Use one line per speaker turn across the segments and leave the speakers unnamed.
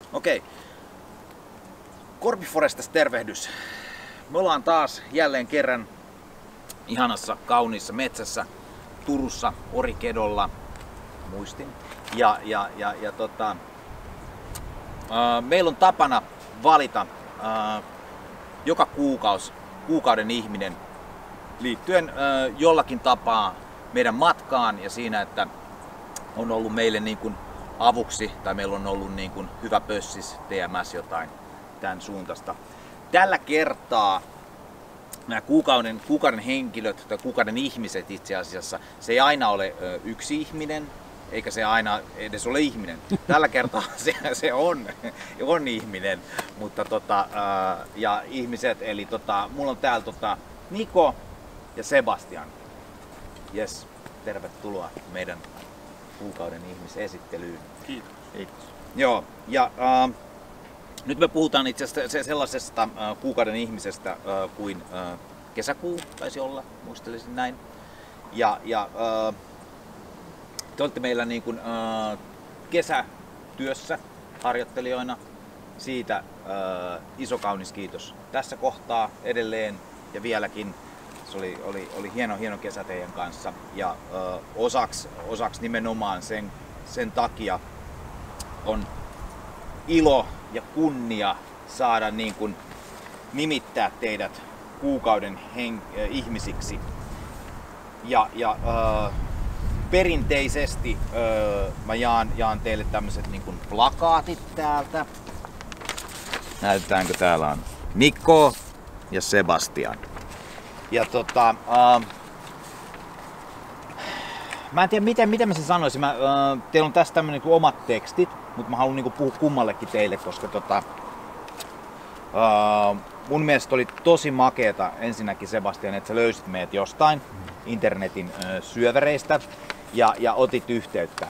Okei. Korpiforestasta tervehdys. Me ollaan taas jälleen kerran ihanassa, kauniissa metsässä Turussa, Orikedolla, muistin. Meillä on tapana valita joka kuukauden ihminen liittyen jollakin tapaa meidän matkaan ja siinä, että on ollut meille niin kuin avuksi tai meillä on ollut niin kuin hyvä pössis, TMS, jotain tämän suuntaista. Tällä kertaa nämä kuukauden henkilöt tai kuukauden ihmiset itse asiassa, se ei aina ole yksi ihminen, eikä se aina edes ole ihminen. Tällä kertaa se on ihminen, mutta ja ihmiset, eli mulla on täällä Niko ja Sebastian. Jes, tervetuloa meidän kuukauden ihmisesittelyyn.
Kiitos.
Kiitos. Joo, ja nyt me puhutaan itse asiassa sellaisesta kuukauden ihmisestä kuin kesäkuu taisi olla, muistelisin näin. Ja te olette meillä niin kuin, kesätyössä harjoittelijoina. Siitä iso kaunis kiitos tässä kohtaa edelleen ja vieläkin. Se oli hieno kesä teidän kanssa ja osaksi nimenomaan sen takia on ilo ja kunnia saada niin kuin nimittää teidät kuukauden ihmisiksi. Ja perinteisesti mä jaan teille tämmöiset niin kuin plakaatit täältä. Näytetäänkö täällä on Niko ja Sebastian. Ja mä en tiedä miten mä sen sanoisin. Teillä on tässä tämmönen niin omat tekstit, mutta mä haluan niin puhua kummallekin teille, koska mun mielestä oli tosi makeeta ensinnäkin, Sebastian, että sä löysit meidät jostain internetin syövereistä ja otit yhteyttä.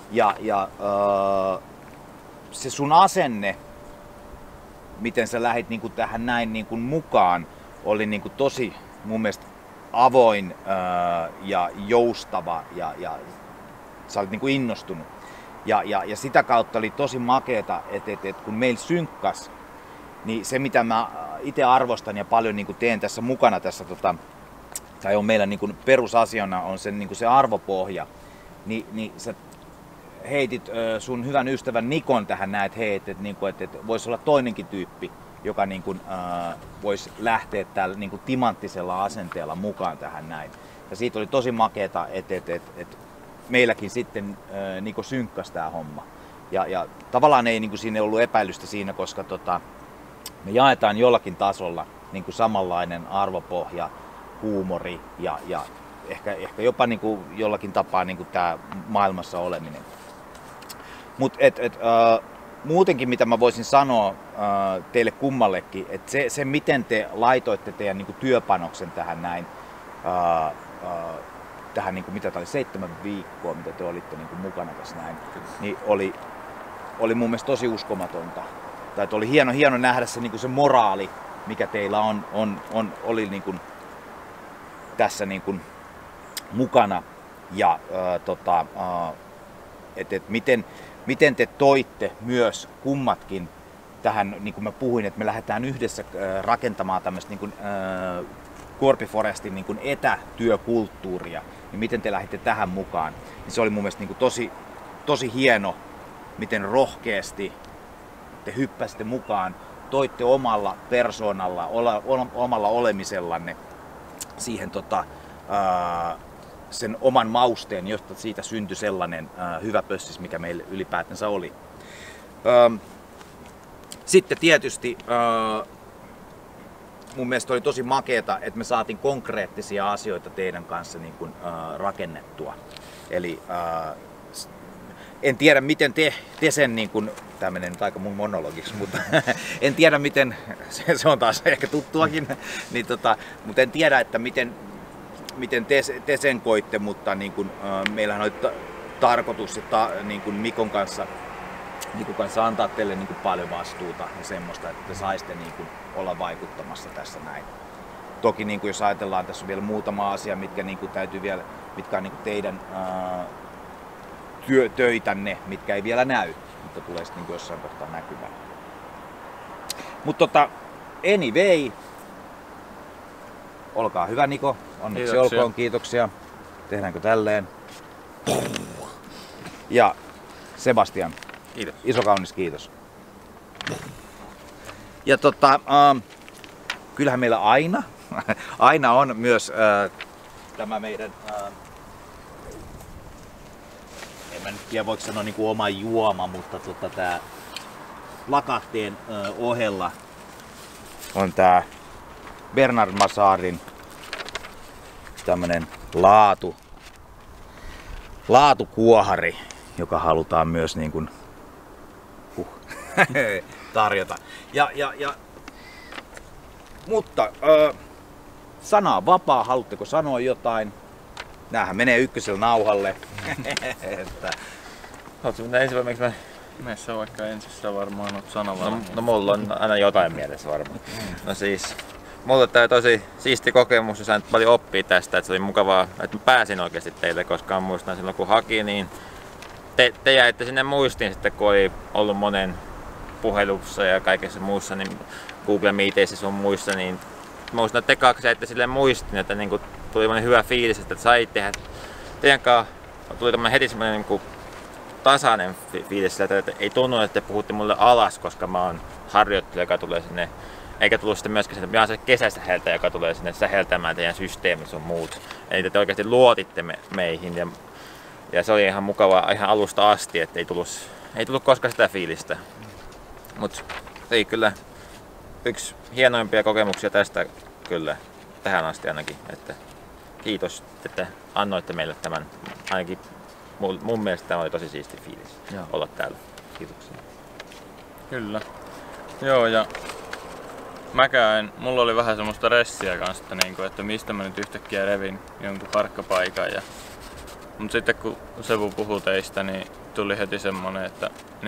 Se sun asenne, miten sä lähdit niin kuin tähän näin niin kuin mukaan, oli niin kuin tosi mun mielestä avoin ja joustava ja sä olit niin kuin innostunut. Ja sitä kautta oli tosi makeeta, että kun meillä synkkas, niin se mitä mä itse arvostan ja paljon niin kuin teen tässä mukana tässä, tai on meillä niin kuin perusasiana on sen, niin kuin se arvopohja, niin sä heitit sun hyvän ystävän Nikon tähän näin, että voisi olla toinenkin tyyppi, joka niin kuin, voisi lähteä tällä niin kuin timanttisella asenteella mukaan tähän näin. Ja siitä oli tosi makeeta, että meilläkin sitten niin kuin synkkasi tää homma. Ja tavallaan ei niin kuin siinä ollut epäilystä siinä, koska me jaetaan jollakin tasolla niin kuin samanlainen arvopohja, huumori ja ehkä jopa niin kuin jollakin tapaa niin kuin tää maailmassa oleminen. Mut muutenkin mitä mä voisin sanoa teille kummallekin, että se miten te laitoitte teidän niin kuin työpanoksen tähän näin, tähän niin kuin, mitä tää oli 7 viikkoa, mitä te olitte niin kuin mukana tässä näin, niin oli mun mielestä tosi uskomatonta. Tai oli hieno nähdä se, niin kuin se moraali, mikä teillä oli niin kuin tässä niin kuin mukana ja miten te toitte myös kummatkin tähän, niin kuin mä puhuin, että me lähdetään yhdessä rakentamaan tämmöistä niin kuin Korpiforestin niin kuin etätyökulttuuria, niin miten te lähditte tähän mukaan. Niin se oli mun mielestä niin kuin tosi hieno, miten rohkeasti te hyppäsitte mukaan, toitte omalla persoonalla, omalla olemisellanne siihen sen oman mausteen, josta siitä syntyi sellainen hyvä pössis, mikä meille ylipäätänsä oli. Sitten tietysti mun mielestä oli tosi makeeta, että me saatiin konkreettisia asioita teidän kanssa niin kuin, rakennettua. Eli en tiedä miten te sen, niin kuin, tää menee nyt aika mun monologiksi, mutta en tiedä miten, se on taas ehkä tuttuakin, niin, mutta en tiedä, että miten te sen koitte, mutta niin kuin, meillähän oli tarkoitus niin kuin Mikon kanssa antaa teille niin kuin paljon vastuuta ja semmoista, että te saisitte niin kuin olla vaikuttamassa tässä näin. Toki niin kuin jos ajatellaan, tässä on vielä muutama asia, mitkä niin kuin täytyy vielä, mitkä on niin kuin teidän töitänne, mitkä ei vielä näy. mutta tulee sitten niin jossain kohtaa näkymään. Mutta anyway, olkaa hyvä Niko, onneksi olkoon, kiitoksia. Tehdäänkö tälleen? Ja Sebastian,
Kiitos.
Iso kaunis kiitos. Ja kyllähän meillä aina on myös tämä meidän, en mä nyt tiedä voiko sanoa niin kuin oma juoma, mutta tää plakaattien ohella on Bernard Mazarin tämmönen laatukuohari, joka halutaan myös niin kuin, tarjota. Mutta sana on vapaa, haluatteko sanoa jotain? Näähän menee ykkösellä nauhalle.
Haluatko mennä ensin vai miksi mä?
Meissä vaikka ensin varmaan oot sanavara.
No mulla on aina jotain mielessä varmaan. No siis, mulla tää tosi siisti kokemus ja sain paljon oppia tästä, että se oli mukavaa, että mä pääsin oikeasti teille, koska muistan silloin kun haki, niin te jäitte sinne muistiin sitten, kun oli ollut monen puhelussa ja kaikessa muussa, niin Google Meeteissä sun muissa, niin muistan, että te kaksi jäitte silleen muistiin, että niin tuli hyvä fiilis, että sai tehdä teidän kanssa, tuli heti semmoinen niin tasainen fiilis, että ei tunnu, että te puhutte mulle alas, koska mä oon harjoittelija, joka tulee sinne, eikä tullut sitten myöskään sinne, mä oon se kesäsäheltäjä, joka tulee sinne säheltämään teidän systeemit sun muut. Eli te oikeasti luotitte meihin ja se oli ihan mukavaa ihan alusta asti, että ei tullut koskaan sitä fiilistä. Mut ei kyllä yksi hienoimpia kokemuksia tästä kyllä tähän asti ainakin, että kiitos, että annoitte meille tämän, ainakin mun mielestä tämä oli tosi siisti fiilis olla täällä. Kiitoksia.
Kyllä. Joo, ja mulla oli vähän semmoista ressiä kanssa, että mistä mä nyt yhtäkkiä revin jonkun harkkapaikan. Mutta sitten kun Sebu puhui teistä, niin tuli heti semmonen, että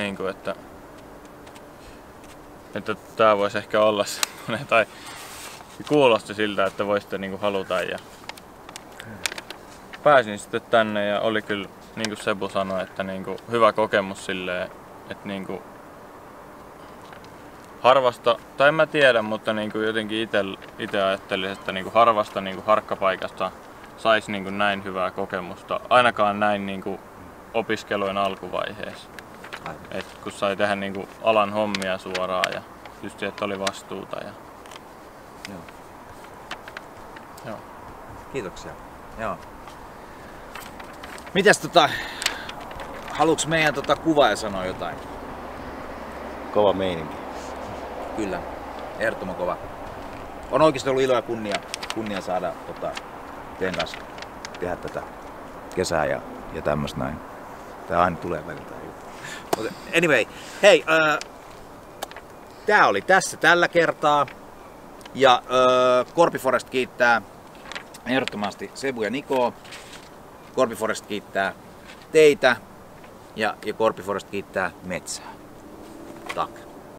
tää voisi ehkä olla semmonen, tai kuulosti siltä, että voisitte haluta. Ja pääsin sitten tänne ja oli kyllä, niin kuin Sebu sanoi, että hyvä kokemus silleen, että harvasta, tai en mä tiedä, mutta jotenkin itse ajattelin, että harvasta harkkapaikasta saisi näin hyvää kokemusta, ainakaan näin opiskelujen alkuvaiheessa. Et kun sai tehdä alan hommia suoraan ja just että oli vastuuta. Ja... Joo.
Kiitoksia. Joo. Mitäs haluuks meidän kuvaaja sanoa jotain?
Kova meininki.
Kyllä, ehdottoman kova. On oikeasti ollut ilo ja kunnia saada teidän kanssa tehdä tätä kesää ja tämmöstä näin. Tää aina tulee välillä. Mutta anyway, hei, tää oli tässä tällä kertaa. Ja Korpiforest kiittää ehdottomasti Sebu ja Niko. Korpiforest kiittää teitä ja Korpiforest kiittää metsää.